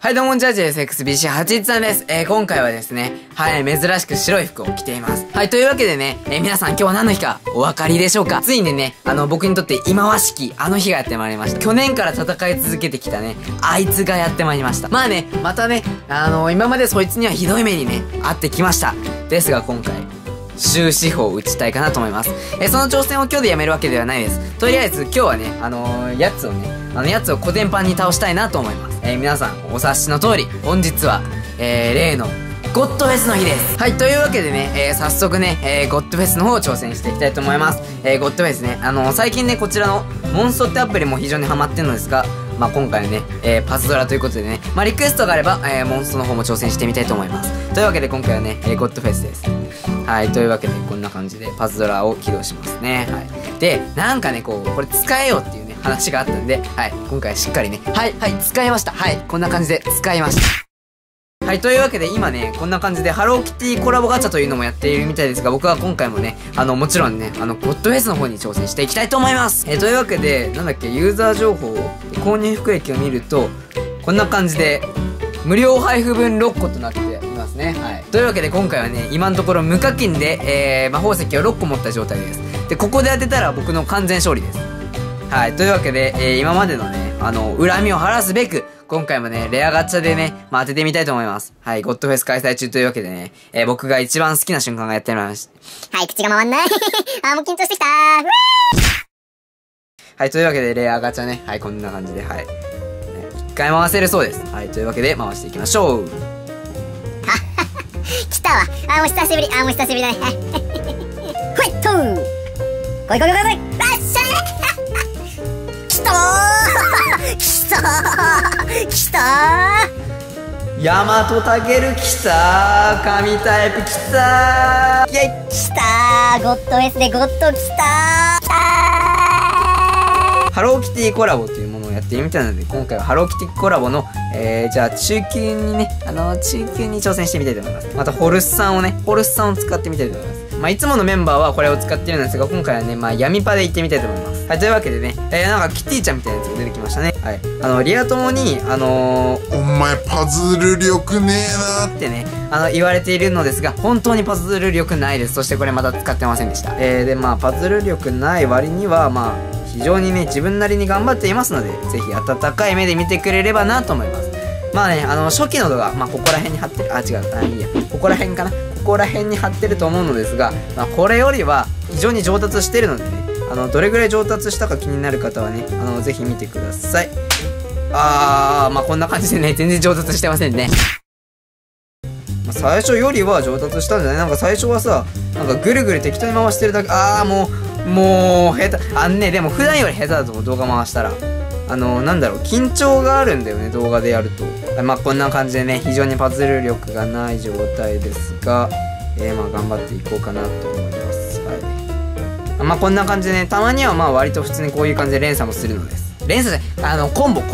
はい、どうも、こんにちは、JSXBC813 です。今回はですね、はい、珍しく白い服を着ています。はい、というわけでね、皆さん今日は何の日かお分かりでしょうか？ついにね、僕にとって忌まわしきあの日がやってまいりました。去年から戦い続けてきたね、あいつがやってまいりました。まあね、またね、今までそいつにはひどい目にね、会ってきました。ですが今回、終止符を打ちたいかなと思います。その挑戦を今日でやめるわけではないです。とりあえず今日はね、やつをコテンパンに倒したいなと思います。皆さんお察しの通り、本日は、例のゴッドフェスの日です。はい、というわけでね、早速ね、ゴッドフェスの方を挑戦していきたいと思います。ゴッドフェスね、最近ね、こちらのモンストってアプリも非常にハマってるのですが、まあ今回ね、パズドラということでね、まあリクエストがあれば、モンストの方も挑戦してみたいと思います。というわけで今回はね、ゴッドフェスです。はい、というわけでこんな感じでパズドラを起動しますね。はい。で、なんかね、これ使えよっていうね、話があったんで、はい、今回はしっかりね、はい、使いました。はい、こんな感じで使いました。はい、というわけで今ね、こんな感じでハローキティコラボガチャというのもやっているみたいですが、僕は今回もね、もちろんね、ゴッドフェスの方に挑戦していきたいと思います。というわけで、なんだっけ、ユーザー情報、購入服役を見ると、こんな感じで、無料配布分6個となっていますね。はい。というわけで今回はね、今のところ無課金で、魔法石を6個持った状態です。で、ここで当てたら僕の完全勝利です。はい。というわけで、今までのね、恨みを晴らすべく、今回もね、レアガチャでね、当ててみたいと思います。はい。ゴッドフェス開催中というわけでね、僕が一番好きな瞬間がやってまいりました。 はい、口が回んない。もう緊張してきたー。 はい。というわけでレアガチャね、はい、こんな感じで、はい。一回回せるそうです。はい。というわけで回していきましょう。 来たわ。もう久しぶり。もう久しぶりだね。ほいっとー。来い来い来い来い。らっしゃい。来たー。来たー。来たー。 ヤマトタケル来たー。神タイプ来たー。イェイ。 来たー。ゴッドフェスでゴッド来たー。来たー。 ハローキティコラボというものをやっているみたいなので、今回はハローキティコラボの、じゃあ中級にね、中級に挑戦してみたいと思います。またホルスさんを使ってみたいと思います。まあいつものメンバーはこれを使ってるんですが、今回はね、まあ闇パで行ってみたいと思います。はい、というわけでね、なんかキティちゃんみたいなやつが出てきましたね。はい。リア友に、 お前パズル力ねえなってね、言われているのですが、本当にパズル力ないです。そしてこれまた使ってませんでした。で、まあパズル力ない割には、まあ、非常にね、自分なりに頑張っていますので、ぜひ温かい目で見てくれればなと思います。まあね、初期の動画、まあここら辺に貼ってる、違う、いいや、ここら辺かな、ここら辺に貼ってると思うのですが、まあこれよりは非常に上達してるのでね、どれぐらい上達したか気になる方はね、ぜひ見てください。まあこんな感じでね、全然上達してませんね。最初よりは上達したんじゃない？なんか最初はさ、なんかぐるぐる適当に回してるだけ、もう下手。でも普段より下手だと思う、動画回したら。なんだろう、緊張があるんだよね、動画でやると。まあこんな感じでね、非常にパズル力がない状態ですが、まあ頑張っていこうかなと思います。はい。まあこんな感じでね、たまにはまあ割と普通にこういう感じで連鎖もするのです。連鎖じゃない、コンボ。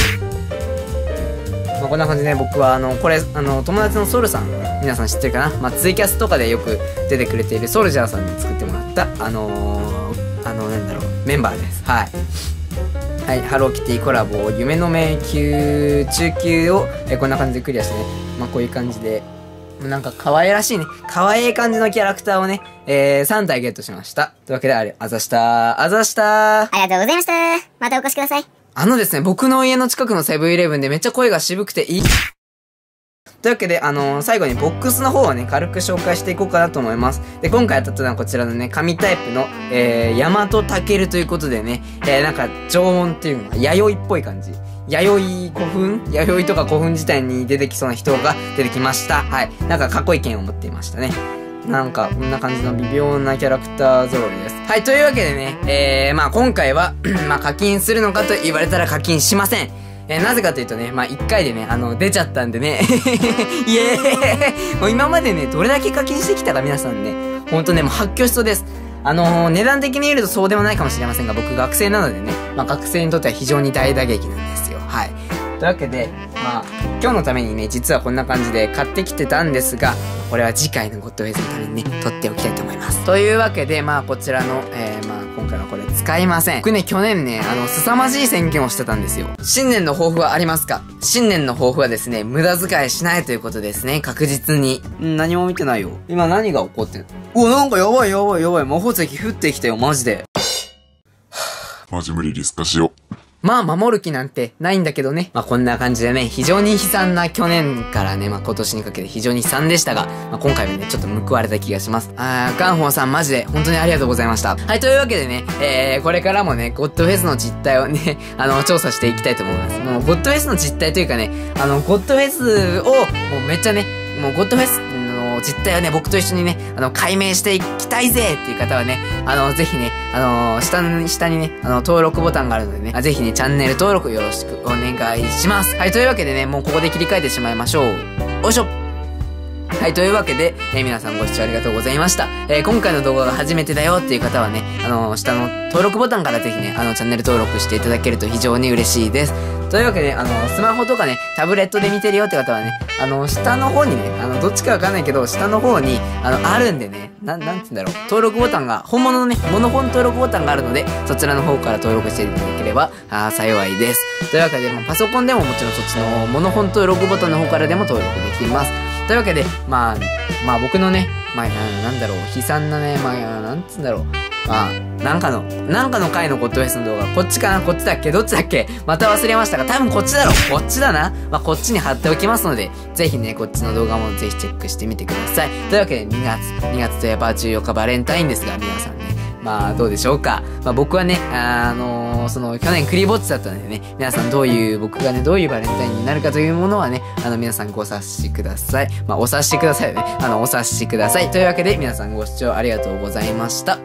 まあこんな感じでね、僕はこれ、友達のソルさん、皆さん知ってるかな？まあツイキャスとかでよく出てくれているソルジャーさんに作ってもらった、なんだろう、メンバーです。はい。はい、ハローキティコラボ、夢の迷宮中級を、こんな感じでクリアしてね、まあこういう感じで、なんか可愛らしいね、可愛い感じのキャラクターをね、3体ゲットしました。というわけで、あざしたー。 ありがとうございました。またお越しください。 ですね、僕の家の近くのセブンイレブンでめっちゃ声が渋くていい。というわけで、最後にボックスの方をね、軽く紹介していこうかなと思います。で、今回当たったのはこちらのね、神タイプの、ヤマトタケルということでね、なんか、縄文っていうのが、弥生っぽい感じ。弥生とか古墳自体に出てきそうな人が出てきました。はい。なんか、かっこいい剣を持っていましたね。なんか、こんな感じの微妙なキャラクター揃いです。はい、というわけでね、まあ今回は、まあ課金するのかと言われたら課金しません。なぜかというとね、まあ、1回でね、出ちゃったんでね、イエーイもう今までね、どれだけ課金してきたか皆さんね、ほんとね、もう発狂しそうです。値段的に言うとそうでもないかもしれませんが、僕学生なのでね、まあ、学生にとっては非常に大打撃なんですよ。はい。というわけで、まあ、今日のためにね、実はこんな感じで買ってきてたんですが、これは次回のゴッドフェイスのためにね、撮っておきたいと思います。というわけで、まあ、こちらの、まあ、 今回はこれ使いません。僕ね、去年ね、凄まじい宣言をしてたんですよ。新年の抱負はありますか？新年の抱負はですね、無駄遣いしないということですね。確実に。何も見てないよ。今何が起こってんの？うわ、なんかやばいやばいやばい。魔法石降ってきたよ、マジで。 マジ無理リス化しよう。 まあ、守る気なんてないんだけどね。まあ、こんな感じでね、非常に悲惨な去年からね、まあ、今年にかけて非常に悲惨でしたが、まあ、今回はね、ちょっと報われた気がします。ガンホーさんマジで本当にありがとうございました。はい、というわけでね、これからもね、ゴッドフェスの実態をね、調査していきたいと思います。もう、ゴッドフェスの実態というかね、ゴッドフェスを、もうめっちゃね、もうゴッドフェス、実態をね、僕と一緒にね、解明していきたいぜっていう方はね、ぜひね、下にね、登録ボタンがあるのでね、ぜひね、チャンネル登録よろしくお願いします。はい、というわけでね、もうここで切り替えてしまいましょう。よいしょ。はい、というわけで、皆さんご視聴ありがとうございました。今回の動画が初めてだよっていう方はね、下の登録ボタンからぜひね、チャンネル登録していただけると非常に嬉しいです。というわけで、スマホとかね、タブレットで見てるよって方はね、下の方にね、どっちかわかんないけど、下の方に、あるんでね、なんつうんだろう、登録ボタンが、本物のね、モノフォン登録ボタンがあるので、そちらの方から登録していただければ、幸いです。というわけで、パソコンでももちろんそっちのモノフォン登録ボタンの方からでも登録できます。というわけで、まあ僕のね、なんだろう、悲惨なね、なんつうんだろう。なんかの回のゴッドフェスの動画、こっちかなこっちだっけどっちだっけまた忘れましたが、多分こっちだろこっちだなこっちに貼っておきますので、ぜひね、こっちの動画もぜひチェックしてみてください。というわけで、2月といえば14日バレンタインですが、皆さんね、どうでしょうか。僕はね、去年クリぼっちだったのでね、皆さん僕がね、どういうバレンタインになるかというものはね、皆さんご察しください。お察しくださいよね。お察しください。というわけで、皆さんご視聴ありがとうございました。